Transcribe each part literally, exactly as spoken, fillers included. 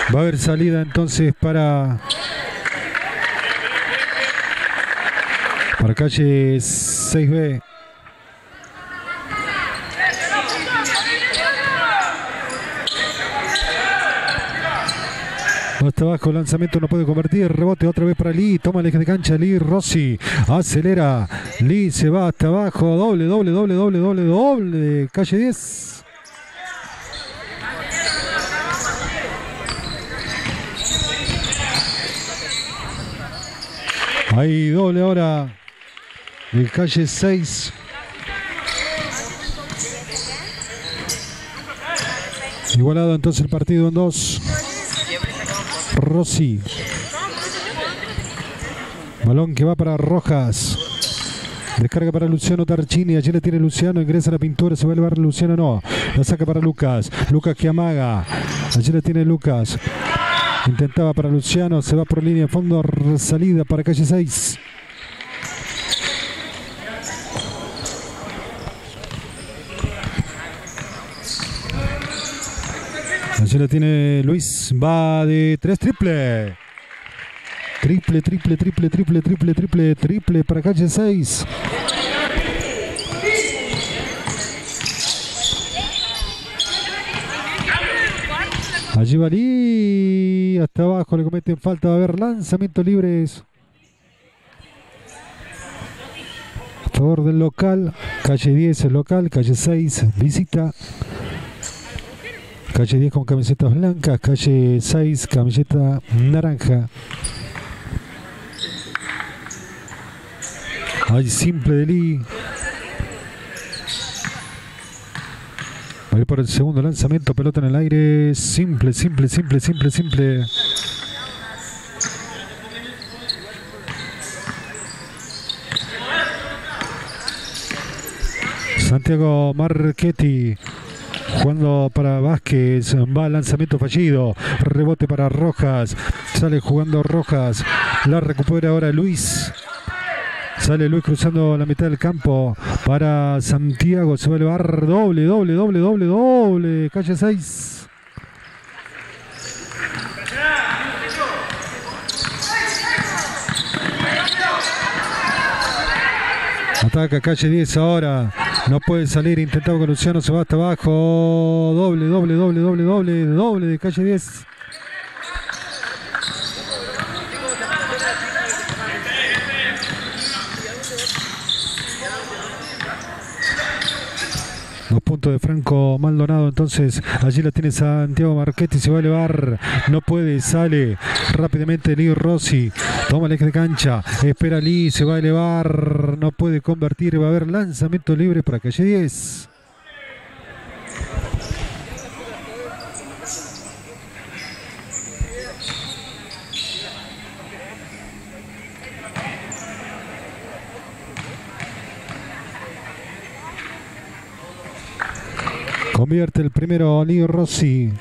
Va a haber salida entonces para para calle seis B. Hasta abajo, lanzamiento no puede convertir, rebote otra vez para Lee, toma el eje de cancha, Lee Rossi, acelera, Lee se va hasta abajo, doble, doble, doble, doble, doble, doble, calle diez. Ahí doble ahora, de calle seis. Igualado entonces el partido en dos. Rossi, balón que va para Rojas, descarga para Luciano Tarchini, allí le tiene Luciano, ingresa a la pintura, se va a elevar Luciano, no, la saca para Lucas, Lucas que amaga, allí le tiene Lucas, intentaba para Luciano, se va por línea de fondo, salida para calle seis. Allí la tiene Luis, va de tres, triple. Triple, triple, triple, triple, triple, triple, triple para calle seis. Allí va Lee, hasta abajo le cometen falta, va a haber lanzamientos libres. A favor del local, calle diez el local, calle seis visita. Calle diez con camisetas blancas, calle seis camiseta naranja. Hay simple de Lee. Va a ir por el segundo lanzamiento, pelota en el aire. Simple, simple, simple, simple, simple. Santiago Marchetti. Jugando para Vázquez, va al lanzamiento fallido, rebote para Rojas, sale jugando Rojas, la recupera ahora Luis, sale Luis cruzando la mitad del campo para Santiago, se va a elevar, doble, doble, doble, doble, doble, calle seis. Ataca calle diez ahora. No puede salir. Intentaba con Luciano. Se va hasta abajo. Doble, doble, doble, doble, doble. Doble de calle diez. Dos puntos de Franco Maldonado. Entonces allí la tiene Santiago Marchetti. Se va a elevar. No puede. Sale rápidamente Lee Rossi. Toma el eje de cancha. Espera Lee. Se va a elevar. No puede convertir. Va a haber lanzamiento libre para calle diez. Convierte el primero Lee Rossi.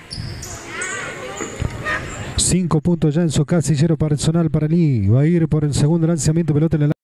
Cinco puntos ya en su casillero personal para Lee. Va a ir por el segundo lanzamiento, pelota en el